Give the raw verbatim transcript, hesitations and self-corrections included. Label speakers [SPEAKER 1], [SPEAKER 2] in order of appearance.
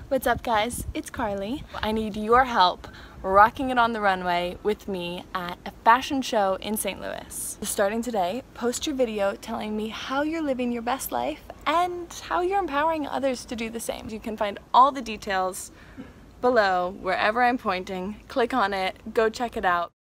[SPEAKER 1] What's up guys, it's Carly. I need your help rocking it on the runway with me at a fashion show in Saint Louis. Starting today, post your video telling me how you're living your best life and how you're empowering others to do the same. You can find all the details below wherever I'm pointing. Click on it, go check it out.